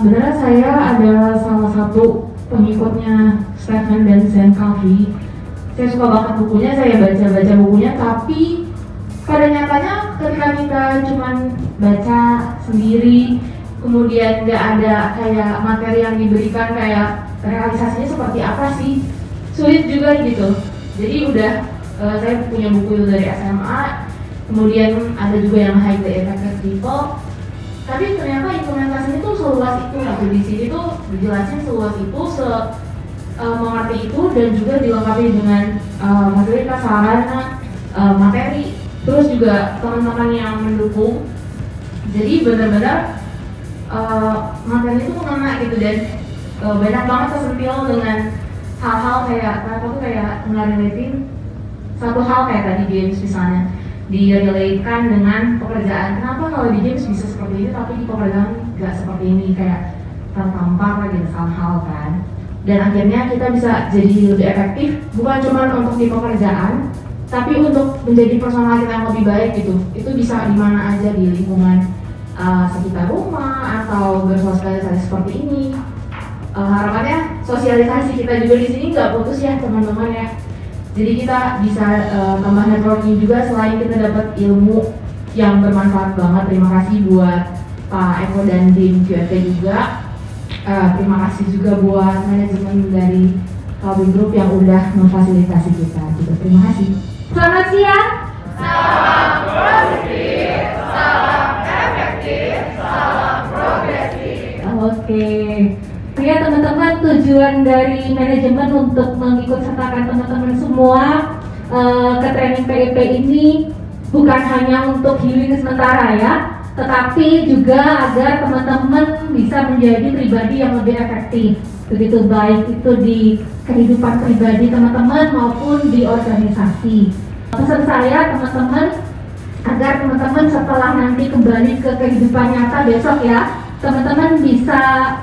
Sebenarnya saya adalah salah satu pengikutnya Stephen dan Sam Covey. Saya suka banget bukunya, saya baca bukunya, tapi pada nyatanya ketika kita cuman baca sendiri, kemudian nggak ada kayak materi yang diberikan, kayak realisasinya seperti apa sih, sulit juga gitu. Jadi saya punya buku itu dari SMA, kemudian ada juga yang Highly Effective People, tapi ternyata implementasinya tuh seluas itu. Di sini tuh dijelasin seluas itu, mengerti itu, dan juga dilengkapi dengan fasilitas, sarana, materi, terus juga teman-teman yang mendukung. Jadi benar-benar materi itu mengena gitu, dan banyak banget kesentil dengan hal-hal kayak ngerelatin satu hal kayak tadi James misalnya, direlatekan dengan pekerjaan. Kenapa kalau di James bisa seperti ini tapi di pekerjaan nggak seperti ini, kayak tertampar gitu hal-hal kan. Dan akhirnya kita bisa jadi lebih efektif, bukan cuma untuk di pekerjaan, tapi untuk menjadi personal kita yang lebih baik gitu. Itu bisa di mana aja, di lingkungan sekitar rumah atau bersosialisasi seperti ini. Harapannya sosialisasi kita juga di sini nggak putus ya teman-teman ya. Jadi kita bisa tambah networking juga selain kita dapat ilmu yang bermanfaat banget. Terima kasih buat Pak Eko dan tim QFT juga. Terima kasih juga buat manajemen dari Calvin Group yang udah memfasilitasi kita juga. Terima kasih. Selamat siang. Salam positif, salam efektif, salam progresif. Oke. Ya teman-teman, tujuan dari manajemen untuk mengikut sertakan teman-teman semua ke training PEP ini bukan hanya untuk healing sementara ya, tetapi juga agar teman-teman bisa menjadi pribadi yang lebih efektif, begitu baik itu di kehidupan pribadi teman-teman maupun di organisasi. Pesan saya teman-teman, agar teman-teman setelah nanti kembali ke kehidupan nyata besok ya, teman-teman bisa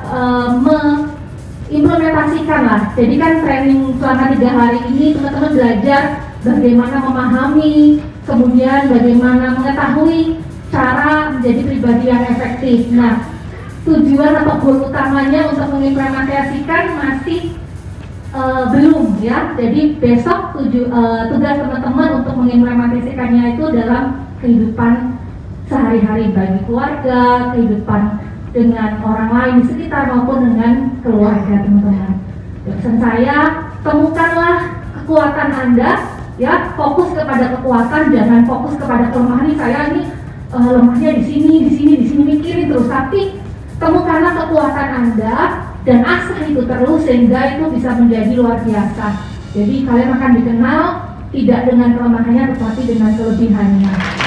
mengimplementasikan lah. Jadi kan training selama 3 hari ini teman-teman belajar bagaimana memahami, kemudian bagaimana mengetahui cara menjadi pribadi yang efektif. Nah, tujuan atau goal utamanya untuk mengimplementasikan masih belum ya. Jadi besok tugas teman-teman untuk mengimplementasikannya itu dalam kehidupan sehari-hari, bagi keluarga, kehidupan dengan orang lain di sekitar maupun dengan keluarga teman-teman. Pesan saya, temukanlah kekuatan Anda ya, fokus kepada kekuatan, jangan fokus kepada kelemahan. Saya ini lemahnya di sini mikirin terus, tapi temukanlah kekuatan Anda dan asah itu terus sehingga itu bisa menjadi luar biasa. Jadi kalian akan dikenal tidak dengan kelemahannya tetapi dengan kelebihannya.